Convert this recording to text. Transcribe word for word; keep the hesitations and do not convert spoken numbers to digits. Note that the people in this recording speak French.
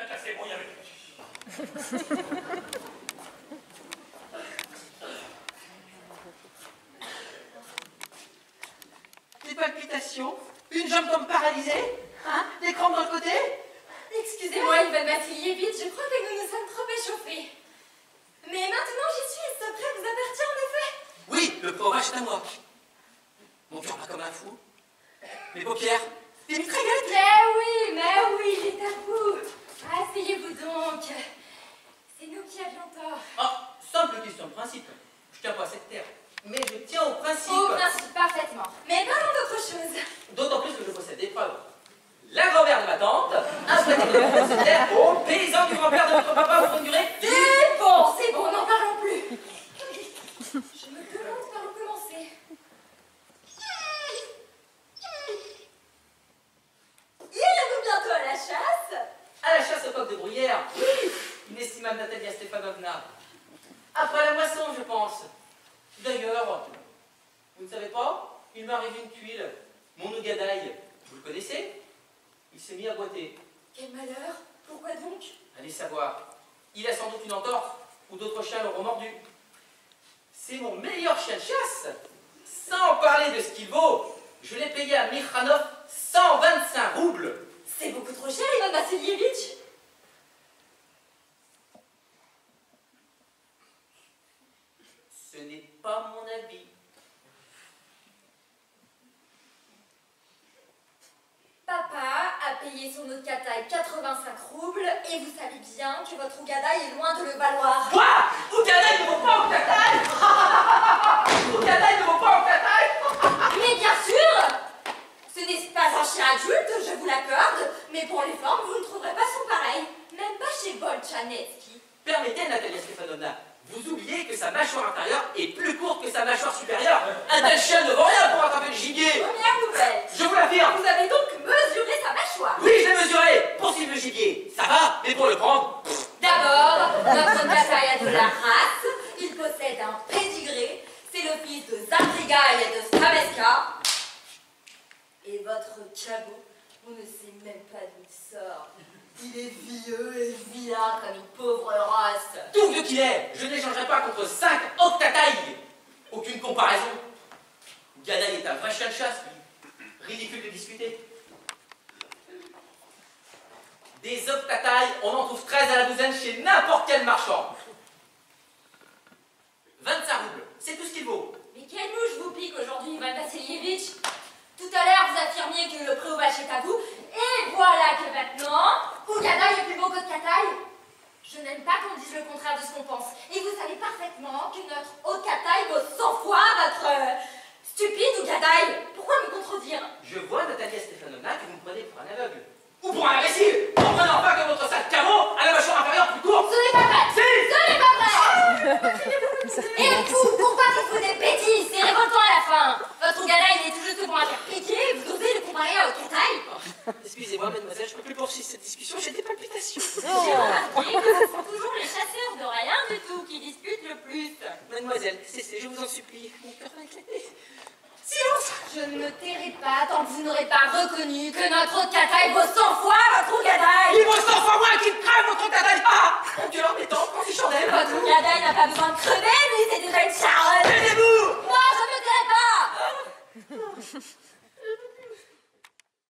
Là, c'est bon, il y avait... Des palpitations, une jambe comme paralysée, hein, des crampes dans le côté. Excusez-moi, Ivan Vassilievitch, je crois que nous nous sommes trop échauffés. Mais maintenant j'y suis, ce secret vous appartient en effet. Oui, le pauvre est à moi. Mon cœur bat comme un fou. Mes paupières, des mitraillettes. Mais oui, mais oui, il est à vous. Asseyez-vous donc. C'est nous qui avions tort. Ah, simple question de principe. Je tiens pas à cette terre, mais je tiens au principe. Au principe, parfaitement. Mais parlons d'autre chose. D'autant plus que je possède des preuves. La grand-mère de ma tante, un souhait de au paysan du grand-père de notre papa pour une durée. C'est bon, c'est bon, n'en parlons plus. Je me demande par où commencer. Irez-vous bientôt à la chasse? À la chasse au coq de bruyère. Oui, inestimable Natalia Stefanovna. Après la moisson, je pense. D'ailleurs, vous ne savez pas, il m'arrive une tuile. Mon Ougadaï, vous le connaissez? Il s'est mis à boiter. Quel malheur. Pourquoi donc? Allez savoir. Il a sans doute une entorse, ou d'autres chiens l'auront mordu. C'est mon meilleur chien de chasse. Sans parler de ce qu'il vaut, je l'ai payé à Mikhanov cent vingt-cinq roubles. C'est beaucoup trop cher, Ivan Vassilievitch. Ce n'est pas mon avis. Papa a payé son Ougadaï quatre-vingt-cinq roubles et vous savez bien que votre Ougadaï est loin de le valoir. Quoi? Ougadaï ne vaut pas Ougadaï. Ougadaï ne vaut pas Ougadaï. Mais bien sûr. Ce n'est pas un chien adulte, je vous l'accorde, mais pour les formes, vous ne trouverez pas son pareil. Même pas chez Bolchanetsky. Permettez, Natalia Stefanovna, vous oubliez que sa mâchoire inférieure est plus courte que sa mâchoire supérieure. Un tel chien ne vaut rien pour attraper le gibier. Première nouvelle. Je vous l'affirme. Vous avez donc mesuré sa mâchoire. Oui, je l'ai mesuré. Pour suivre le gibier, ça va, mais pour le prendre... D'abord, notre Ougadaï a de la race, il possède un pédigré, c'est le fils de Zadrigaï et de Straveska. Et votre cabot, on ne sait même pas d'où il sort. Il est vieux et vilain comme une pauvre race. Tout vieux qu'il est, je n'échangerai pas contre cinq octatailles. Aucune comparaison. Ougadaï est un vrai chien de chasse, lui. Ridicule de discuter. Des octatailles, on en trouve treize à la douzaine chez n'importe quel marchand. vingt-cinq roubles, c'est tout ce qu'il vaut. Mais quelle mouche vous pique aujourd'hui, Ivan Vassilievitch? Tout à l'heure, vous affirmiez que le préovache est à vous, et voilà que maintenant, Ougadaï est plus beau qu'Otkataï. Je n'aime pas qu'on dise le contraire de ce qu'on pense. Et vous savez parfaitement que notre Otkataï vaut cent fois votre euh, stupide Ougadaï. Pourquoi me contredire? Je vois, Natalia Stefanovna, que vous me prenez pour un aveugle. Ou pour un imbécile. Comprenez enfin que votre sale caveau a la mâchoire inférieure plus courte. Ce n'est pas vrai. Si. Ce n'est pas vrai. Et vous, pourquoi dites-vous des bêtises? C'est révoltant à la fin. Votre Ougadaï il est tout juste pour un faire piquer, vous osez le comparer à Otkataï? Excusez-moi, mademoiselle, je ne peux plus poursuivre cette discussion, j'ai des palpitations. J'ai remarqué que ce sont toujours les chasseurs de rien du tout qui disputent le plus. Mademoiselle, cessez, je vous en supplie. Mon cœur va éclater. Silence! Je ne me tairai pas tant que vous n'aurez pas reconnu que notre Otkataï vaut cent fois votre Ougadaï. Il vaut cent fois moins qu'il crève, votre Ougadaï! Ah! Mon Dieu, l'embêtant, quand c'est chandelle! Votre Ougadaï n'a pas besoin de crever, lui, c'est déjà une charogne. Taisez-vous! Moi, je ne me tairai pas.